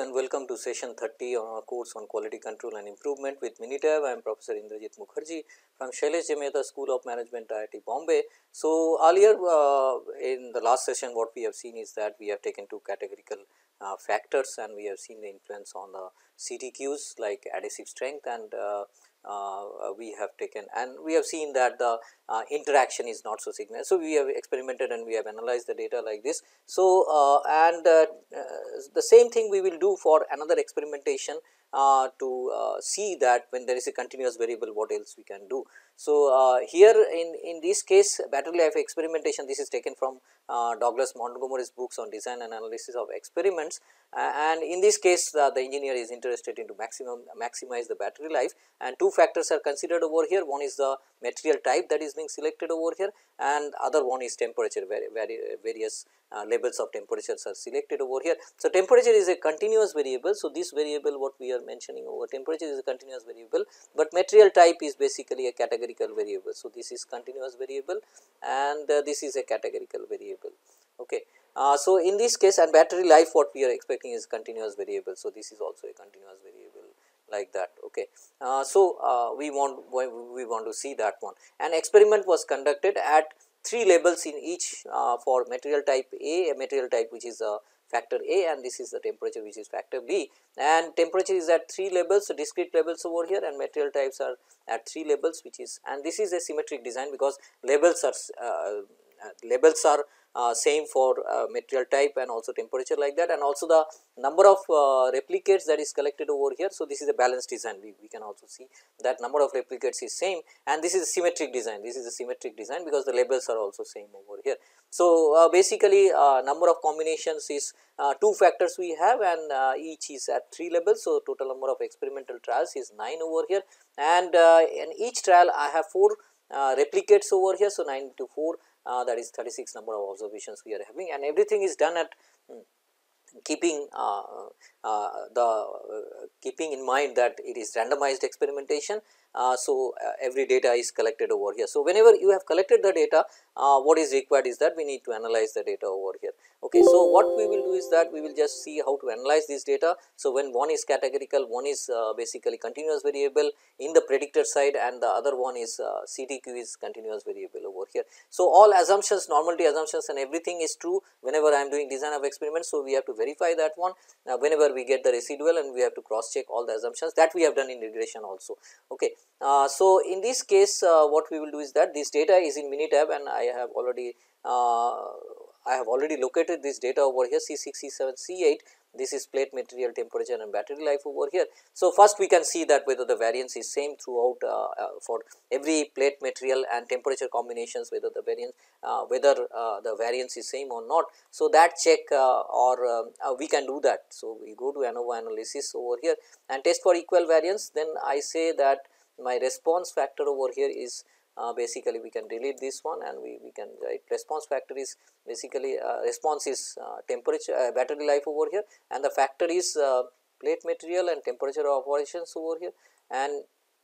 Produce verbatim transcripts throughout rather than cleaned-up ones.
and welcome to session thirty on our course on quality control and improvement with Minitab. I am Professor Indrajit Mukherjee from Shailesh J. Mehta School of Management, I I T Bombay. So, earlier uh, in the last session what we have seen is that we have taken two categorical uh, factors and we have seen the influence on the C T Qs like adhesive strength, and uh, uh, we have taken and we have seen that the uh, interaction is not so significant. So, we have experimented and we have analyzed the data like this. So, uh, and uh, uh, the same thing we will do for another experimentation uh, to uh, see that when there is a continuous variable what else we can do. So, uh, here in, in this case battery life experimentation, this is taken from uh, Douglas Montgomery's books on design and analysis of experiments, uh, and in this case uh, the engineer is interested into maximum maximize the battery life, and two factors are considered over here. One is the material type that is being selected over here, and other one is temperature, vari, vari, various uh, levels of temperatures are selected over here. So, temperature is a continuous variable. So, this variable what we are mentioning over temperature is a continuous variable, but material type is basically a categorical variable. So, this is continuous variable and uh, this is a categorical variable. Okay. Uh, so, in this case and battery life what we are expecting is continuous variable. So, this is also a continuous variable like that. Okay. Uh, so, uh, we want we want to see that one. An experiment was conducted at three labels in each uh, for material type A, a material type which is a factor A, and this is the temperature which is factor B, and temperature is at three levels, so discrete levels over here, and material types are at three levels, which is, and this is a symmetric design because labels are uh, labels are uh, same for uh, material type and also temperature like that, and also the number of uh, replicates that is collected over here. So, this is a balanced design, we, we can also see that number of replicates is same, and this is a symmetric design, this is a symmetric design because the labels are also same over here. So, uh, basically uh, number of combinations is uh, two factors we have, and uh, each is at three levels. So, total number of experimental trials is nine over here, and uh, in each trial I have four uh, replicates over here. So, nine into four, uh, that is thirty-six number of observations we are having, and everything is done at hmm, keeping uh, uh, the uh, keeping in mind that it is randomized experimentation. Uh, so, uh, every data is collected over here. So, whenever you have collected the data, uh, what is required is that we need to analyze the data over here. Okay. So, what we will do is that we will just see how to analyze this data. So, when one is categorical, one is uh, basically continuous variable in the predictor side, and the other one is uh, C T Q is continuous variable over here. So, all assumptions, normality assumptions and everything is true whenever I am doing design of experiments. So, we have to verify that one uh, whenever we get the residual, and we have to cross check all the assumptions that we have done in regression also. Okay. Uh, so, in this case uh, what we will do is that this data is in Minitab, and I have already uh, I have already located this data over here C six, C seven, C eight. This is plate material, temperature and battery life over here. So, first we can see that whether the variance is same throughout uh, uh, for every plate material and temperature combinations, whether the variance uh, whether uh, the variance is same or not. So, that check uh, or uh, uh, we can do that. So, we go to ANOVA analysis over here and test for equal variance, then I say that my response factor over here is uh, basically we can delete this one, and we, we can write response factor is basically uh, response is uh, temperature uh, battery life over here, and the factor is uh, plate material and temperature of operations over here, and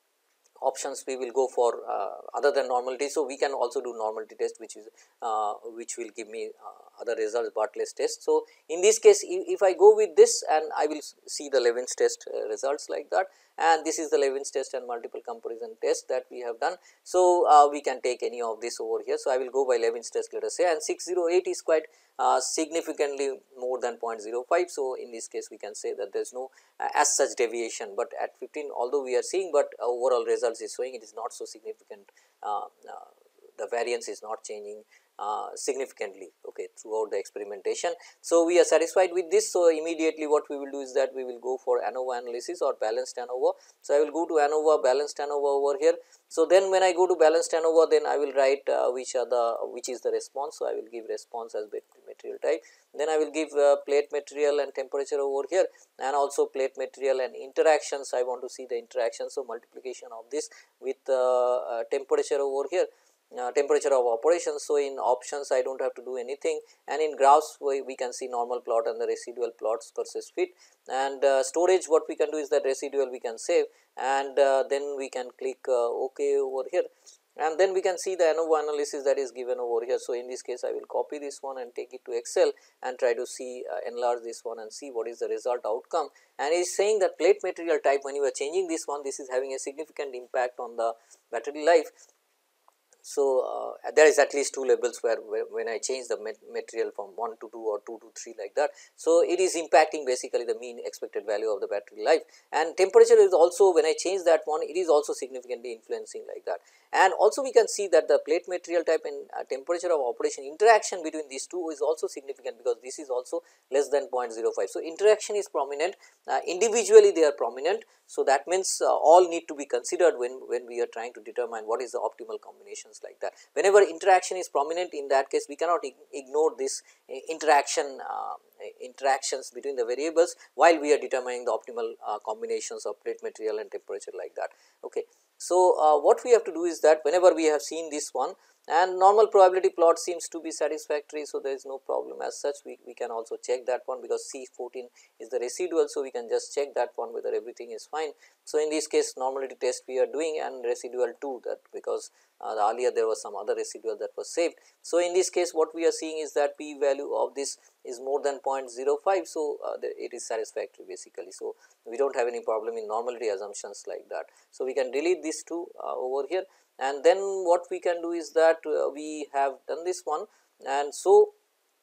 options we will go for uh, other than normality. So, we can also do normality test, which is uh, which will give me uh, other results Bartlett's test. So, in this case if, if I go with this, and I will see the Levin's test uh, results like that, and this is the Levin's test and multiple comparison test that we have done. So, uh, we can take any of this over here. So, I will go by Levin's test, let us say, and six oh eight is quite uh, significantly more than zero point zero five. So, in this case we can say that there is no uh, as such deviation, but at fifteen although we are seeing, but uh, overall results is showing it is not so significant, uh, uh, the variance is not changing uh, significantly, okay, throughout the experimentation. So, we are satisfied with this. So, immediately what we will do is that we will go for ANOVA analysis or balanced ANOVA. So, I will go to ANOVA, balanced ANOVA over here. So, then when I go to balanced ANOVA, then I will write uh, which are the which is the response. So, I will give response as material type, then I will give uh, plate material and temperature over here, and also plate material and interactions. I want to see the interactions. So, multiplication of this with uh, uh, temperature over here, uh, temperature of operations. So, in options I do not have to do anything, and in graphs we, we can see normal plot and the residual plots versus fit, and uh, storage what we can do is that residual we can save, and uh, then we can click uh, OK over here. and then we can see the ANOVA analysis that is given over here. So, in this case I will copy this one and take it to Excel and try to see uh, enlarge this one and see what is the result outcome, and it is saying that plate material type, when you are changing this one, this is having a significant impact on the battery life. So, uh, there is at least two levels where, where when I change the mat material from one to two or two to three like that. So, it is impacting basically the mean expected value of the battery life, and temperature is also, when I change that one, it is also significantly influencing like that. And also we can see that the plate material type and uh, temperature of operation interaction between these two is also significant, because this is also less than zero point zero five. So, interaction is prominent, uh, individually they are prominent. So, that means uh, all need to be considered when, when we are trying to determine what is the optimal combinations like that. Whenever interaction is prominent, in that case we cannot ignore this uh, interaction uh, interactions between the variables while we are determining the optimal uh, combinations of plate material and temperature like that. Okay. So, uh, what we have to do is that whenever we have seen this one, and normal probability plot seems to be satisfactory. So, there is no problem as such, we, we can also check that one, because C fourteen is the residual. So, we can just check that one whether everything is fine. So, in this case normality test we are doing, and residual two, that because uh, the earlier there was some other residual that was saved. So, in this case what we are seeing is that p value of this is more than zero point zero five. So, uh, the, it is satisfactory basically. So, we do not have any problem in normality assumptions like that. So, we can delete these two uh, over here, and then what we can do is that uh, we have done this one, and so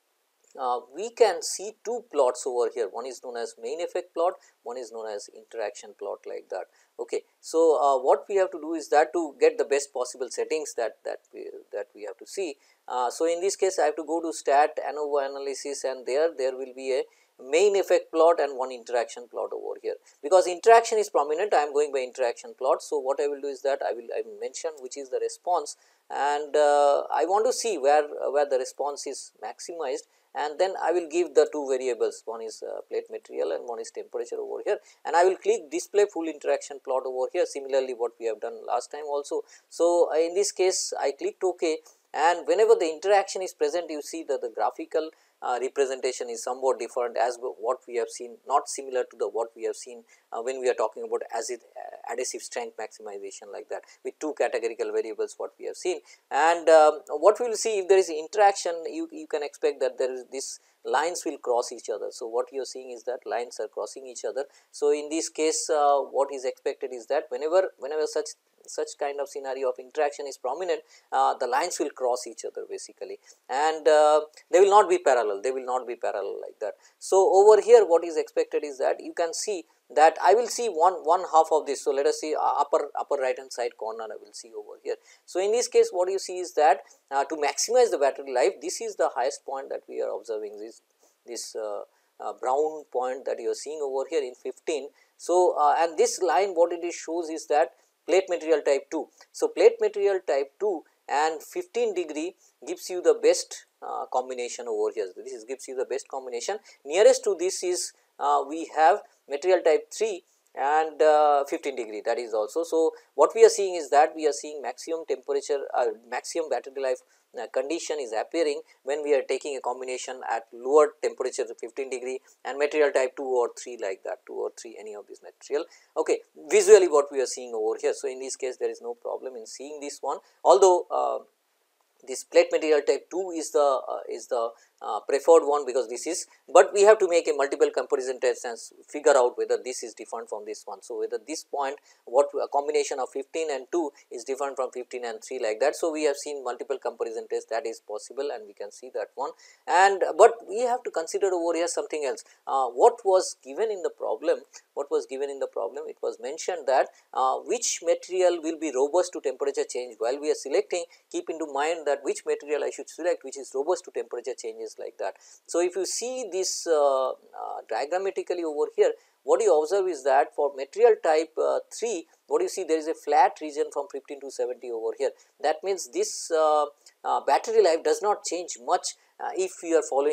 uh, we can see two plots over here. One is known as main effect plot, one is known as interaction plot like that. Okay. So, uh, what we have to do is that to get the best possible settings that that we, that we have to see. Uh, so, in this case I have to go to stat ANOVA analysis, and there there will be a main effect plot and one interaction plot over here. Because interaction is prominent, I am going by interaction plot. So, what I will do is that I will I will mention which is the response, and uh, I want to see where uh, where the response is maximized, and then I will give the two variables, one is uh, plate material and one is temperature over here, and I will click display full interaction plot over here, similarly what we have done last time also. So, uh, in this case I clicked OK, and whenever the interaction is present, you see that the graphical Uh, representation is somewhat different as what we have seen, not similar to the what we have seen uh, when we are talking about acid uh, adhesive strength maximization like that, with two categorical variables what we have seen. And um, what we will see, if there is interaction, you, you can expect that there is this lines will cross each other. So, what you are seeing is that lines are crossing each other. So, in this case uh, what is expected is that whenever whenever such such kind of scenario of interaction is prominent, uh, the lines will cross each other basically, and uh, they will not be parallel, they will not be parallel like that. So, over here what is expected is that you can see that I will see one one half of this. So, let us see uh, upper upper right hand side corner I will see over here. So, in this case what you see is that uh, to maximize the battery life, this is the highest point that we are observing, this this uh, uh, brown point that you are seeing over here in fifteen. So, uh, and this line what it is shows is that plate material type two. So, plate material type two and fifteen degree gives you the best uh, combination over here. This is gives you the best combination. Nearest to this is uh, we have material type three and uh, fifteen degree, that is also. So, what we are seeing is that we are seeing maximum temperature uh, maximum battery life uh, condition is appearing when we are taking a combination at lower temperature fifteen degree and material type two or three like that, two or three any of this material. Okay, visually what we are seeing over here. So, in this case there is no problem in seeing this one, although uh, this plate material type two is the uh, is the uh, preferred one, because this is, but we have to make a multiple comparison test and figure out whether this is different from this one. So, whether this point what a combination of fifteen and two is different from fifteen and three like that. So, we have seen multiple comparison test that is possible, and we can see that one. And but we have to consider over here something else. Uh, what was given in the problem, what was given in the problem, it was mentioned that uh, which material will be robust to temperature change. While we are selecting, keep into mind that which material I should select which is robust to temperature changes like that. So, if you see this uh, uh, diagrammatically over here, what you observe is that for material type uh, three, what you see, there is a flat region from fifteen to seventy over here. That means this uh, uh, battery life does not change much uh, if you are following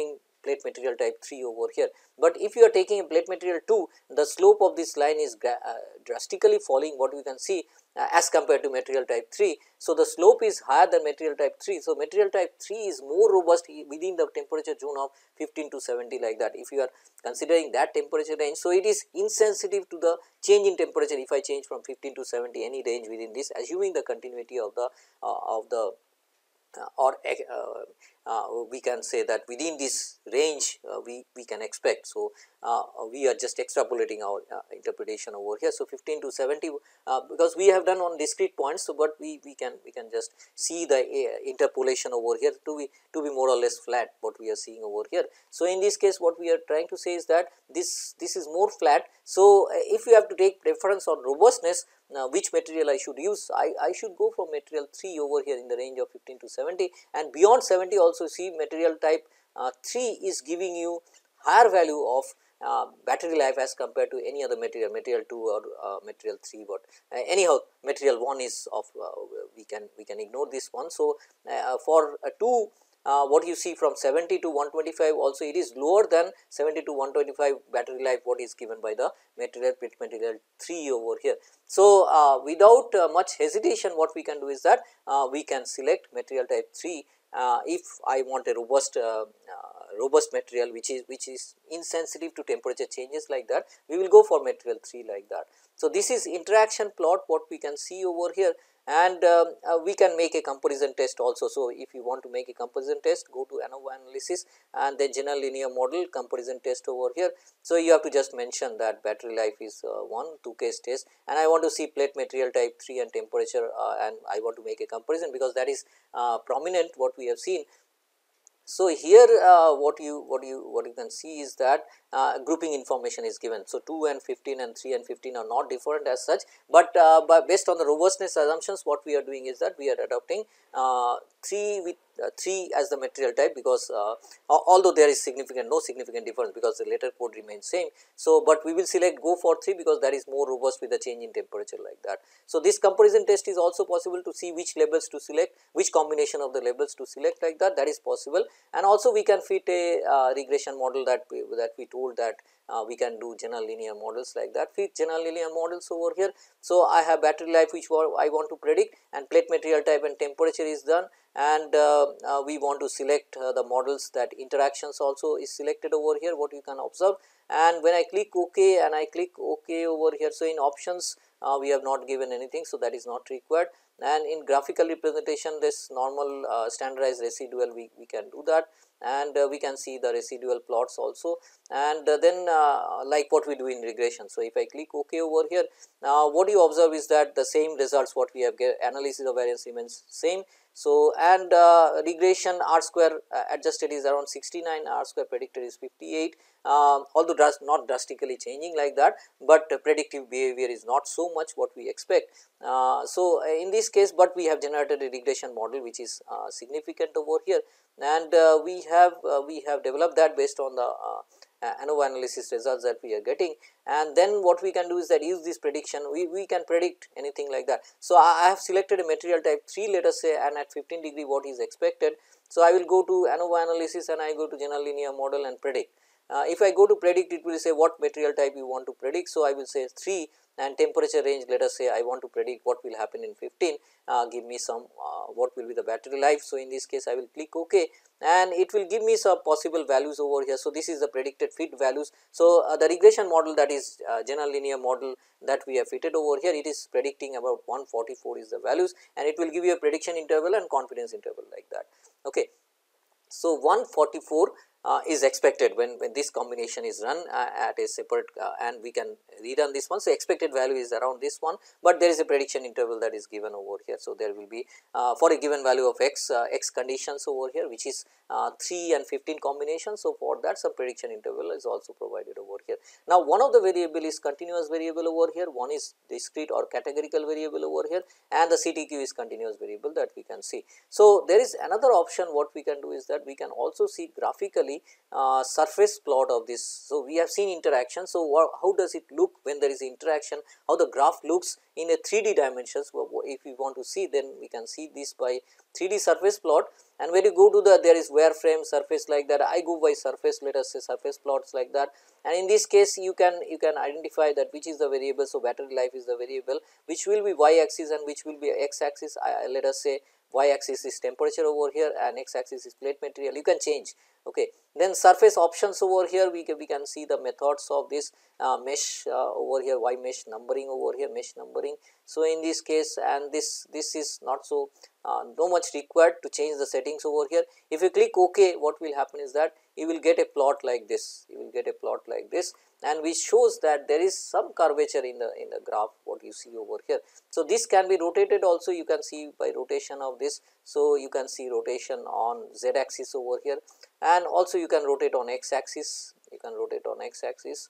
plate material type three over here. But if you are taking a plate material two, the slope of this line is uh, drastically falling, what we can see uh, as compared to material type three. So, the slope is higher than material type three. So, material type three is more robust within the temperature zone of fifteen to seventy, like that, if you are considering that temperature range. So, it is insensitive to the change in temperature if I change from fifteen to seventy, any range within this, assuming the continuity of the uh, of the uh, or uh, uh, we can say that within this range uh, we, we can expect. So, uh, we are just extrapolating our uh, interpretation over here. So, fifteen to seventy uh, because we have done on discrete points. So, but we, we can we can just see the uh, interpolation over here to be to be more or less flat, what we are seeing over here. So, in this case what we are trying to say is that this this is more flat. So, uh, if you have to take reference on robustness, now which material I should use, I, I should go for material three over here in the range of fifteen to seventy, and beyond seventy also see material type uh, three is giving you higher value of uh, battery life as compared to any other material, material two or uh, material three, but uh, anyhow material one is of uh, we can we can ignore this one. So, uh, for uh, two Uh, what you see from seventy to one twenty-five also it is lower than seventy to one twenty-five battery life what is given by the material plate material three over here. So, uh, without uh, much hesitation what we can do is that uh, we can select material type three uh, if I want a robust uh, uh, robust material which is which is insensitive to temperature changes, like that we will go for material three, like that. So, this is interaction plot what we can see over here, and um, uh, we can make a comparison test also. So, if you want to make a comparison test, go to ANOVA analysis and then general linear model comparison test over here. So, you have to just mention that battery life is uh, one two case test, and I want to see plate material type three and temperature uh, and I want to make a comparison because that is uh, prominent what we have seen. So, here uh, what you what you what you can see is that uh, grouping information is given. So, two and fifteen and three and fifteen are not different as such, but, uh, but based on the robustness assumptions what we are doing is that we are adopting uh, three with uh, three as the material type, because uh, although there is significant no significant difference because the later code remains same. So, but we will select go for three because that is more robust with the change in temperature, like that. So, this comparison test is also possible to see which labels to select, which combination of the labels to select, like that, that is possible. And also we can fit a uh, regression model that we, that we told that uh, we can do general linear models, like that, fit general linear models over here. So, I have battery life which I want to predict, and plate material type and temperature is done, and uh, uh, we want to select uh, the models that interactions also is selected over here, what you can observe. And when I click OK and I click OK over here, so in options uh, we have not given anything, so that is not required. And in graphical representation this normal uh, standardized residual we, we can do that, and uh, we can see the residual plots also, and uh, then uh, like what we do in regression. So, if I click OK over here, now what you observe is that the same results what we have get, analysis of variance remains same. So, and uh, regression R square uh, adjusted is around sixty-nine, R square predicted is fifty-eight, uh, although dras not drastically changing, like that, but uh, predictive behavior is not so much what we expect. Uh, so, in this case, but we have generated a regression model which is uh, significant over here, and uh, we have uh, we have developed that based on the uh, ANOVA analysis results that we are getting, and then what we can do is that use this prediction we, we can predict anything, like that. So, I have selected a material type three, let us say, and at fifteen degree what is expected. So, I will go to ANOVA analysis and I go to general linear model and predict. Uh, if I go to predict, it will say what material type you want to predict. So, I will say three, and temperature range, let us say I want to predict what will happen in fifteen, uh, give me some uh, what will be the battery life. So, in this case I will click OK, and it will give me some possible values over here. So, this is the predicted fit values. So, uh, the regression model, that is uh, general linear model that we have fitted over here, it is predicting about one forty-four is the values, and it will give you a prediction interval and confidence interval, like that. Okay. So, one forty-four uh, is expected when, when this combination is run uh, at a separate uh, and we can rerun this one. So, expected value is around this one, but there is a prediction interval that is given over here. So, there will be uh, for a given value of x, uh, x conditions over here, which is uh, three and fifteen combination. So, for that some prediction interval is also provided over here. Now, one of the variable is continuous variable over here, one is discrete or categorical variable over here, and the C T Q is continuous variable that we can see. So, there is another option what we can do is that we can also see graphically basically uh, surface plot of this. So, we have seen interaction. So, what, how does it look when there is interaction, how the graph looks in a three D dimensions. If we want to see, then we can see this by three D surface plot, and when you go to the, there is wireframe surface like that. I go by surface, let us say surface plots like that, and in this case you can you can identify that which is the variable. So, battery life is the variable, which will be y axis and which will be x axis. I, let us say y axis is temperature over here and x axis is plate material, you can change. Okay. Then surface options over here, we can, we can see the methods of this uh, mesh uh, over here, y mesh numbering over here, mesh numbering. So, in this case, and this this is not so uh, no much required to change the settings over here. If you click OK, what will happen is that you will get a plot like this, you will get a plot like this, and which shows that there is some curvature in the in the graph, what you see over here. So, this can be rotated also, you can see by rotation of this. So, you can see rotation on z axis over here, and also you can rotate on x axis, you can rotate on x axis,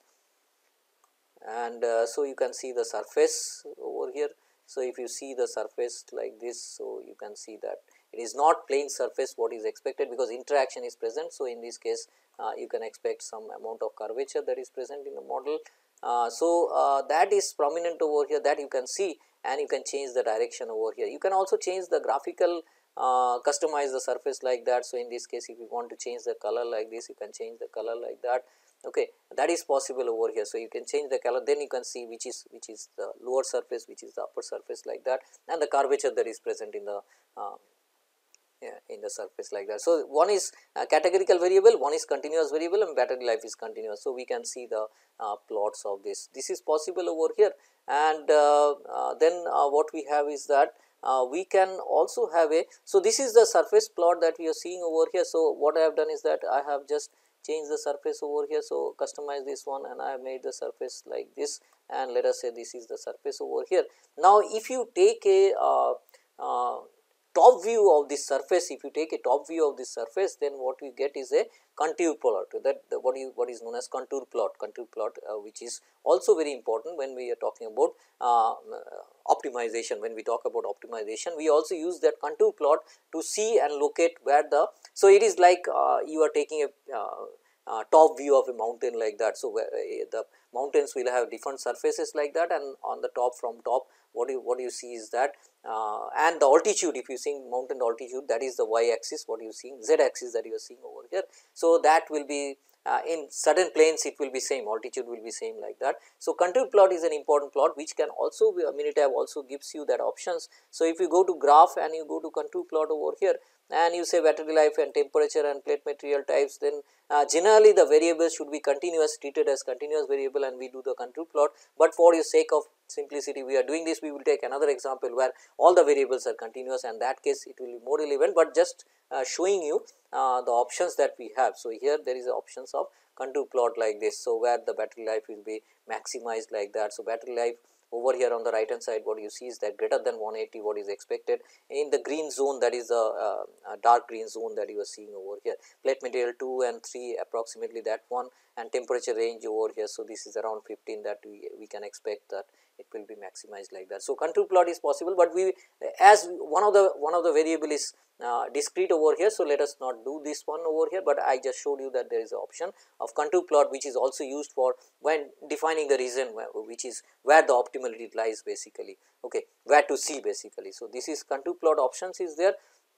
and uh, so you can see the surface over here. So, if you see the surface like this, so you can see that it is not plane surface what is expected, because interaction is present. So, in this case uh, you can expect some amount of curvature that is present in the model. Uh, so, uh, that is prominent over here, that you can see, and you can change the direction over here. You can also change the graphical uh, customize the surface like that. So, in this case if you want to change the color like this, you can change the color like that. Okay, that is possible over here. So, you can change the color, then you can see which is which is the lower surface, which is the upper surface like that, and the curvature that is present in the uh, yeah, in the surface like that. So, one is uh, categorical variable, one is continuous variable, and battery life is continuous. So, we can see the uh, plots of this. This is possible over here, and uh, uh, then uh, what we have is that uh, we can also have a. So, this is the surface plot that we are seeing over here. So, what I have done is that I have just change the surface over here. So, customize this one, and I have made the surface like this, and let us say this is the surface over here. Now, if you take a uh, uh, top view of this surface, if you take a top view of this surface, then what we get is a contour plot, that the, what you what is known as contour plot, contour plot uh, which is also very important when we are talking about uh, optimization. When we talk about optimization, we also use that contour plot to see and locate where the. So, it is like uh, you are taking a uh, uh, top view of a mountain like that. So, where, uh, the mountains will have different surfaces like that, and on the top, from top, what you what you see is that uh, and the altitude, if you see mountain altitude, that is the y axis, what you see, z axis that you are seeing over here. So, that will be uh, in certain planes, it will be same, altitude will be same like that. So, contour plot is an important plot, which can also be, Minitab also gives you that options. So, if you go to graph and you go to contour plot over here, and you say battery life and temperature and plate material types, then uh, generally the variables should be continuous, treated as continuous variable, and we do the contour plot. But for your sake of simplicity, we are doing this, we will take another example where all the variables are continuous, and that case it will be more relevant, but just uh, showing you uh, the options that we have. So, here there is options of contour plot like this. So, where the battery life will be maximized like that. So, battery life over here on the right hand side, what you see is that greater than one eighty, what is expected in the green zone, that is the uh, dark green zone that you are seeing over here, plate material two and three approximately that one, and temperature range over here. So, this is around fifteen, that we, we can expect that it will be maximized like that. So, contour plot is possible, but we as one of the one of the variable is uh, discrete over here. So, let us not do this one over here, but I just showed you that there is an option of contour plot, which is also used for when defining the region which is where the optimality lies basically, okay, where to see basically. So, this is contour plot options is there,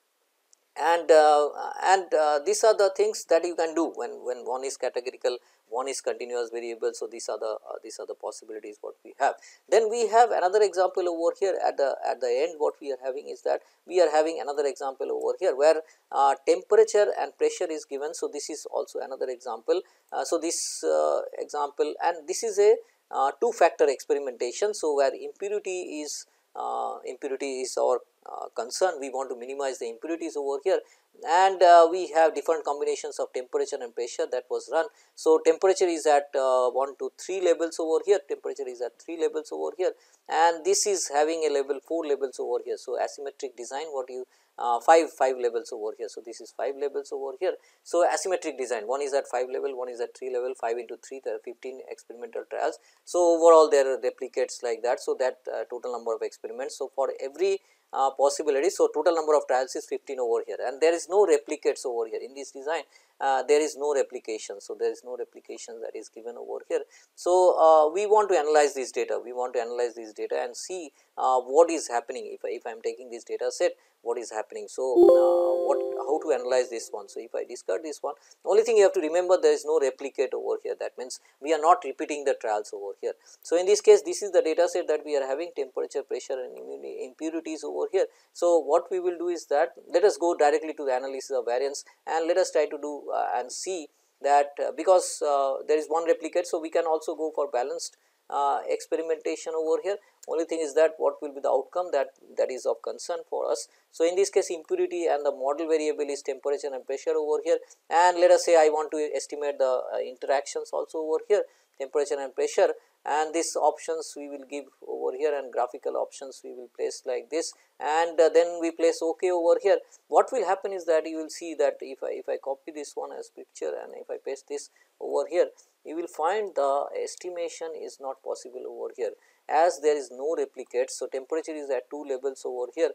and uh, and uh, these are the things that you can do when when one is categorical, one is continuous variable. So, these are the uh, these are the possibilities what we have. Then we have another example over here at the at the end, what we are having is that we are having another example over here where uh, temperature and pressure is given. So, this is also another example. Uh, so, this uh, example, and this is a uh, two factor experimentation. So, where impurity is uh, impurity is our uh, concern, we want to minimize the impurities over here, and uh, we have different combinations of temperature and pressure that was run. So, temperature is at uh, one to three levels over here, temperature is at three levels over here, and this is having a level four levels over here. So, asymmetric design, what you uh, five five levels over here. So, this is five levels over here. So, asymmetric design, one is at five level, one is at three level, five into three, there are fifteen experimental trials. So, overall there are replicates like that. So, that uh, total number of experiments. So, for every uh, possibilities. So, total number of trials is fifteen over here, and there is no replicates over here in this design. Uh, there is no replication. So, there is no replication that is given over here. So, uh, we want to analyze this data, we want to analyze this data and see uh, what is happening if I, if I am taking this data set, what is happening. So, uh, what how to analyze this one. So, if I discard this one, only thing you have to remember, there is no replicate over here, that means we are not repeating the trials over here. So, in this case, this is the data set that we are having, temperature, pressure and impurities over here. So, what we will do is that let us go directly to the analysis of variance and let us try to do uh, and see that uh, because uh, there is one replicate. So, we can also go for balanced uh, experimentation over here. Only thing is that what will be the outcome, that that is of concern for us. So, in this case, impurity and the model variable is temperature and pressure over here, and let us say I want to estimate the uh, interactions also over here, temperature and pressure, and these options we will give over here and graphical options we will place like this, and uh, then we place OK over here. What will happen is that you will see that if I if I copy this one as picture and if I paste this over here, you will find the estimation is not possible over here, as there is no replicate. So, temperature is at two levels over here,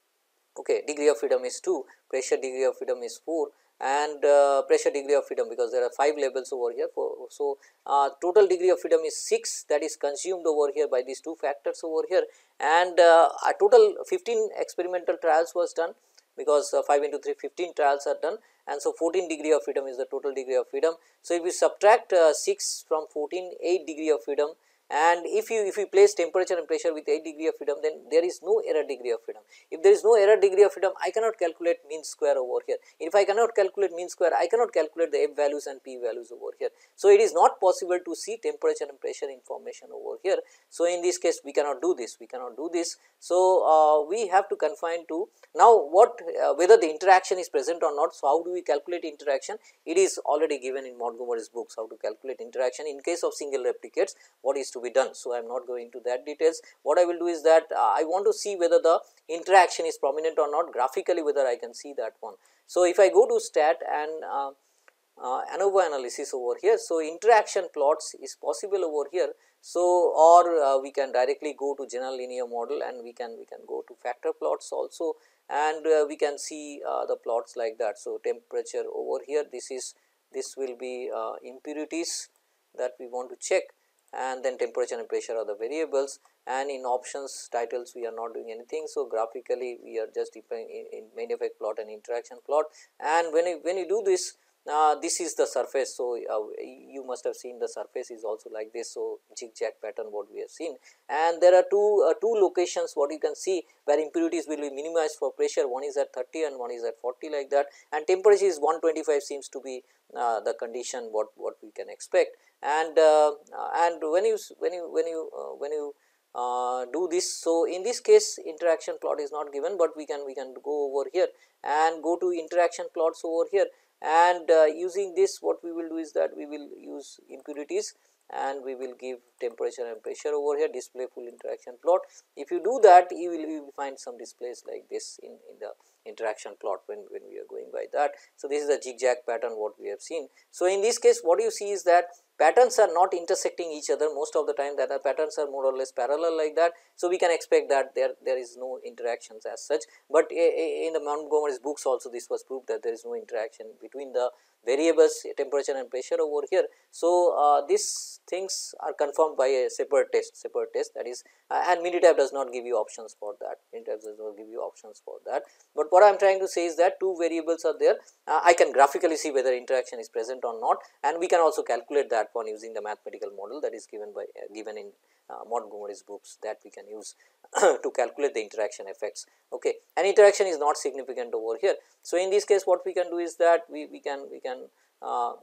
okay, degree of freedom is two, pressure degree of freedom is four, and uh, pressure degree of freedom, because there are five levels over here. For, so, uh, total degree of freedom is six, that is consumed over here by these two factors over here, and uh, a total fifteen experimental trials was done, because uh, five into three, fifteen trials are done, and so fourteen degree of freedom is the total degree of freedom. So, if we subtract uh, six from fourteen, eight degree of freedom, and if you if you place temperature and pressure with eight degree of freedom, then there is no error degree of freedom. If there is no error degree of freedom, I cannot calculate mean square over here. If I cannot calculate mean square, I cannot calculate the f values and p values over here. So, it is not possible to see temperature and pressure information over here. So, in this case, we cannot do this, we cannot do this. So, uh, we have to confine to now what uh, whether the interaction is present or not. So, how do we calculate interaction? It is already given in Montgomery's books, how to calculate interaction in case of single replicates, what is to be done. So, I am not going into that details. What I will do is that uh, I want to see whether the interaction is prominent or not, graphically whether I can see that one. So, if I go to stat and uh, uh, ANOVA analysis over here, so interaction plots is possible over here. So, or uh, we can directly go to general linear model and we can we can go to factor plots also, and uh, we can see uh, the plots like that. So, temperature over here, this is this will be uh, impurities that we want to check, and then temperature and pressure are the variables, and in options titles we are not doing anything. So, graphically we are just in, in main effect plot and interaction plot, and when you when you do this, uh, this is the surface. So, uh, you must have seen the surface is also like this. So, zigzag pattern what we have seen, and there are two uh, two locations what you can see where impurities will be minimized for pressure, one is at thirty and one is at forty like that, and temperature is one twenty-five seems to be uh, the condition what what we can expect. And uh, and when you when you when you uh, when you uh, do this, so in this case interaction plot is not given, but we can we can go over here and go to interaction plots over here, and uh, using this what we will do is that we will use impurities and we will give temperature and pressure over here, display full interaction plot. If you do that, you will, you will find some displays like this in, in the interaction plot when, when we are going by that. So, this is a zigzag pattern what we have seen. So, in this case what you see is that patterns are not intersecting each other most of the time, that the patterns are more or less parallel like that. So, we can expect that there, there is no interactions as such, but in the Montgomery's books also this was proved that there is no interaction between the variables temperature and pressure over here. So, uh, these things are confirmed by a separate test separate test that is uh, and Minitab does not give you options for that, Minitab does not give you options for that. But what I am trying to say is that two variables are there, uh, I can graphically see whether interaction is present or not, and we can also calculate that one using the mathematical model that is given by uh, given in uh, Montgomery's books, that we can use to calculate the interaction effects. Okay, and interaction is not significant over here. So, in this case what we can do is that we, we can we can uh,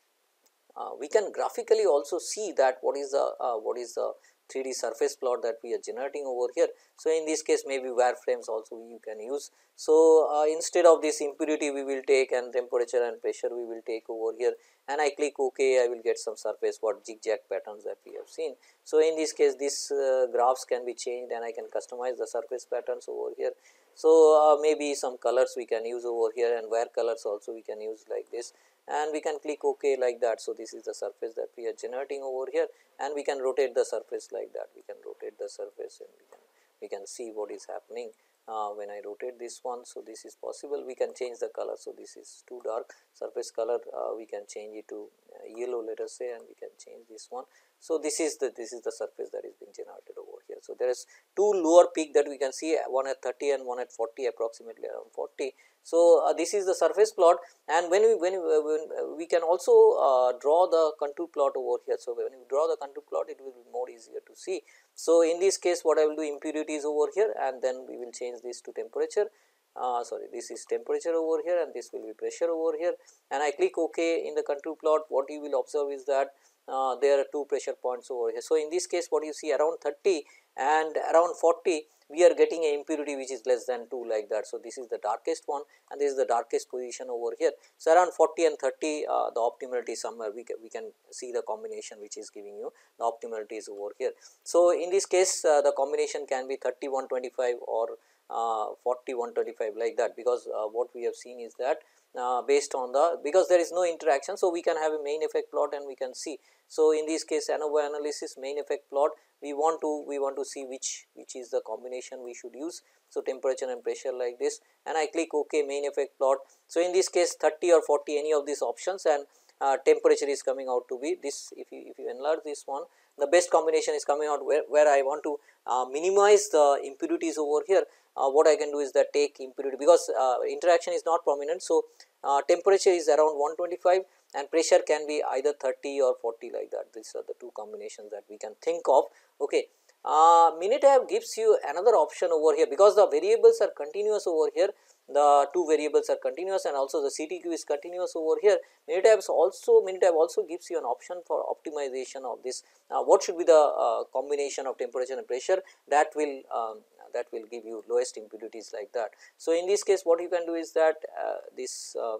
uh, we can graphically also see that what is the uh, what is the three D surface plot that we are generating over here. So, in this case maybe wireframes also you can use. So, uh, instead of this impurity we will take, and temperature and pressure we will take over here, and I click OK, I will get some surface what zigzag patterns that we have seen. So, in this case these uh, graphs can be changed and I can customize the surface patterns over here. So, uh, maybe some colors we can use over here, and wire colors also we can use like this, and we can click OK like that. So, this is the surface that we are generating over here, and we can rotate the surface like that, we can rotate the surface and we can we can see what is happening uh, when I rotate this one. So, this is possible, we can change the color. So, this is too dark, surface color uh, we can change it to uh, yellow, let us say, and we can change this one. So, this is the this is the surface that is being generated over here. So, there is two lower peak that we can see, one at thirty and one at forty, approximately around forty. So, uh, this is the surface plot, and when we when, we, when uh, we can also uh, draw the contour plot over here. So, when we draw the contour plot, it will be more easier to see. So, in this case what I will do, impurities over here, and then we will change this to temperature. Uh, sorry, this is temperature over here and this will be pressure over here, and I click OK in the contour plot. What you will observe is that uh, there are two pressure points over here. So, in this case what you see, around thirty and around forty, we are getting a impurity which is less than two, like that. So, this is the darkest one and this is the darkest position over here. So, around forty and thirty, uh, the optimality somewhere we can, we can see the combination which is giving you the optimality is over here. So, in this case uh, the combination can be thirty one twenty-five or uh, forty one twenty-five, like that, because uh, what we have seen is that uh, based on the, because there is no interaction. So, we can have a main effect plot and we can see. So, in this case ANOVA analysis main effect plot, we want to we want to see which which is the combination we should use. So, temperature and pressure like this, and I click OK, main effect plot. So, in this case thirty or forty, any of these options, and uh, temperature is coming out to be this. If you if you enlarge this one, the best combination is coming out where, where I want to uh, minimize the impurities over here. Uh, what I can do is that take impurity, because uh, interaction is not prominent. So, uh, temperature is around one twenty-five and pressure can be either thirty or forty, like that. These are the two combinations that we can think of. Okay. Uh, Minitab gives you another option over here, because the variables are continuous over here, the two variables are continuous and also the C T Q is continuous over here. Minitab also Minitab also gives you an option for optimization of this. Uh, what should be the uh, combination of temperature and pressure that will um, that will give you lowest impurities, like that. So, in this case what you can do is that uh, this uh,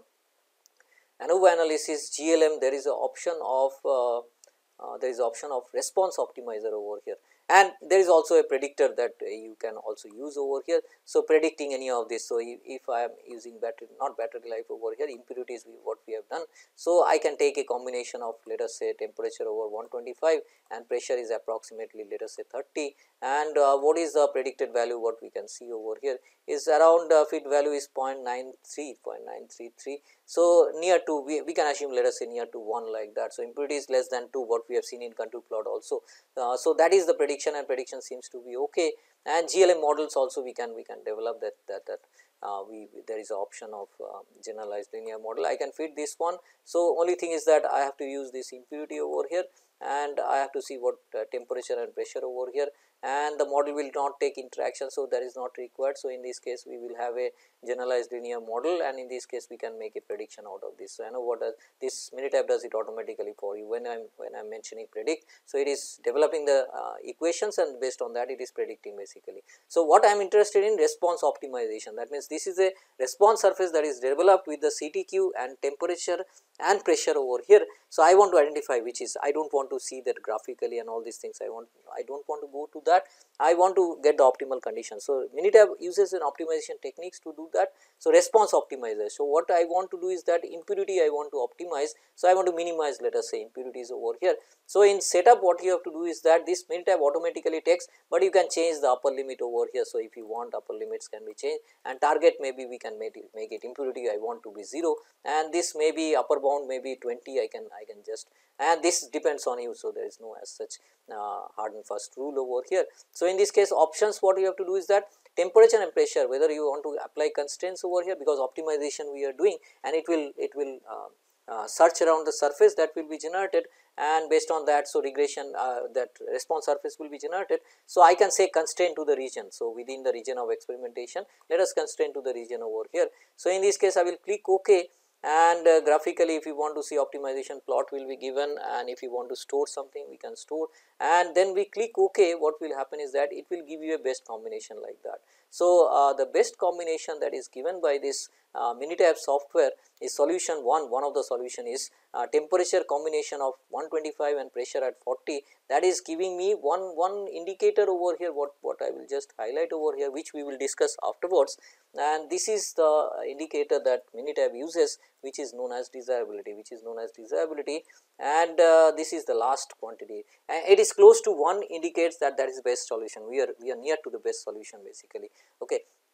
ANOVA analysis G L M, there is an option of uh, uh, there is option of response optimizer over here, and there is also a predictor that uh, you can also use over here. So, predicting any of this. So, if, if I am using battery, not battery life over here, impurities we, what we have done. So, I can take a combination of, let us say, temperature over one twenty-five and pressure is approximately, let us say, thirty, and uh, what is the predicted value, what we can see over here is around uh, fit value is zero point nine three, zero point nine three three. So, near to, we, we can assume, let us say, near to one, like that. So, impurity is less than two, what we have seen in contour plot also. Uh, so, that is the prediction, and prediction seems to be okay, and G L M models also we can we can develop that that that uh, we there is an option of uh, generalized linear model. I can fit this one. So, only thing is that I have to use this impurity over here, and I have to see what uh, temperature and pressure over here, and the model will not take interaction. So, that is not required. So, in this case we will have a generalized linear model, and in this case we can make a prediction out of this. So, I know what does this Minitab does it automatically for you when I am when I am mentioning predict. So, it is developing the uh, equations, and based on that it is predicting basically. So, what I am interested in, response optimization, that means this is a response surface that is developed with the C T Q and temperature and pressure over here. So, I want to identify which is, I do not want to see that graphically and all these things, I want I do not want to go to that, I want to get the optimal condition. So, Minitab uses an optimization techniques to do that. So, response optimizer. So, what I want to do is that impurity I want to optimize. So, I want to minimize, let us say, impurities over here. So, in setup what you have to do is that this Minitab automatically takes, but you can change the upper limit over here. So, if you want, upper limits can be changed, and target maybe we can make it, make it impurity I want to be zero, and this may be upper bound maybe twenty, I can I can just, and this depends on you. So, there is no as such uh, hard and fast rule over here. So, in this case options what you have to do is that temperature and pressure, whether you want to apply constraints over here, because optimization we are doing, and it will it will uh, uh, search around the surface that will be generated, and based on that, so regression uh, that response surface will be generated. So, I can say constraint to the region. So, within the region of experimentation, let us constrain to the region over here. So, in this case I will click OK, and uh, graphically if you want to see optimization plot will be given, and if you want to store something we can store, and then we click OK. What will happen is that it will give you a best combination like that. So, uh, the best combination that is given by this uh, Minitab software is solution one. One of the solution is uh, temperature combination of one twenty-five and pressure at forty, that is giving me one one indicator over here, what what I will just highlight over here, which we will discuss afterwards, and this is the indicator that Minitab uses, which is known as desirability, which is known as desirability, and uh, this is the last quantity, and it is close to one indicates that that is best solution. We are we are near to the best solution basically. Okay.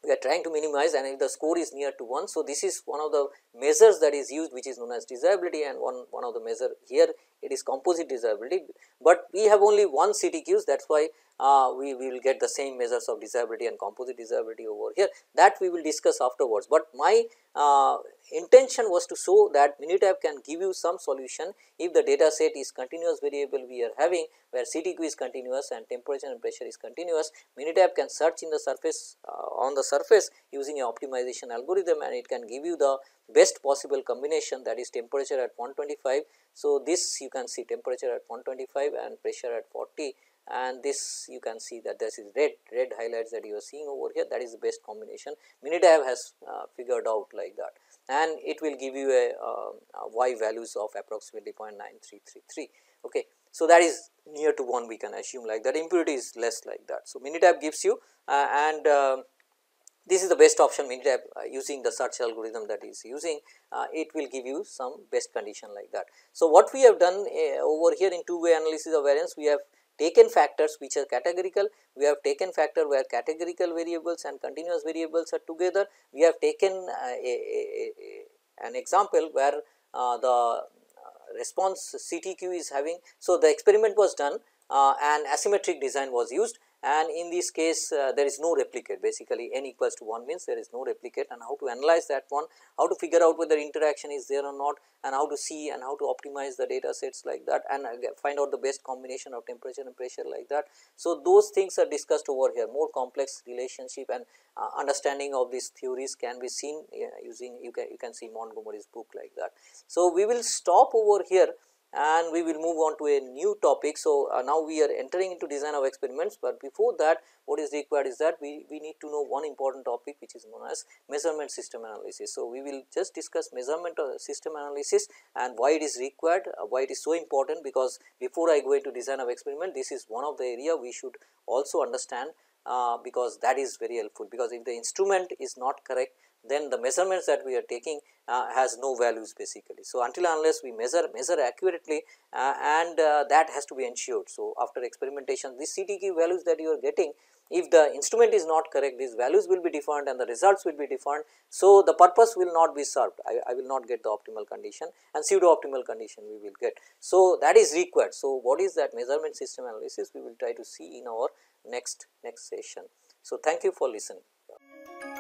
we are trying to minimize, and if the score is near to one. So, this is one of the measures that is used, which is known as desirability, and one, one of the measure here it is composite desirability, but we have only one C T Qs, that is why uh, we, we will get the same measures of desirability and composite desirability over here, that we will discuss afterwards. But my uh, intention was to show that Minitab can give you some solution if the data set is continuous variable we are having, where C T Q is continuous and temperature and pressure is continuous. Minitab can search in the surface uh, on the surface using a optimization algorithm, and it can give you the best possible combination, that is temperature at one twenty-five. So, this you can see temperature at one twenty-five and pressure at forty, and this you can see that this is red red highlights that you are seeing over here, that is the best combination Minitab has uh, figured out like that, and it will give you a, uh, a y values of approximately zero point nine three three three. Okay. So, that is near to one, we can assume like that, impurity is less like that. So, Minitab gives you uh, and uh, this is the best option Minitab uh, using the search algorithm that is using, uh, it will give you some best condition like that. So, what we have done uh, over here in two way analysis of variance, we have taken factors which are categorical, we have taken factor where categorical variables and continuous variables are together, we have taken uh, a, a, a, an example where uh, the response C T Q is having. So, the experiment was done uh, and asymmetric design was used, and in this case uh, there is no replicate, basically n equals to one means there is no replicate, and how to analyze that one, how to figure out whether interaction is there or not, and how to see and how to optimize the data sets like that, and find out the best combination of temperature and pressure like that. So, those things are discussed over here, more complex relationship and uh, understanding of these theories can be seen uh, using, you can, you can see Montgomery's book like that. So, we will stop over here and we will move on to a new topic. So, uh, now we are entering into design of experiments, but before that what is required is that we, we need to know one important topic which is known as measurement system analysis. So, we will just discuss measurement of system analysis and why it is required, uh, why it is so important, because before I go into design of experiment, this is one of the area we should also understand, uh, because that is very helpful, because if the instrument is not correct, then the measurements that we are taking uh, has no values basically. So, until unless we measure measure accurately uh, and uh, that has to be ensured. So, after experimentation, these C T Q values that you are getting, if the instrument is not correct, these values will be different and the results will be different. So, the purpose will not be served, I, I will not get the optimal condition, and pseudo optimal condition we will get. So, that is required. So, what is that measurement system analysis, we will try to see in our next next session. So, thank you for listening.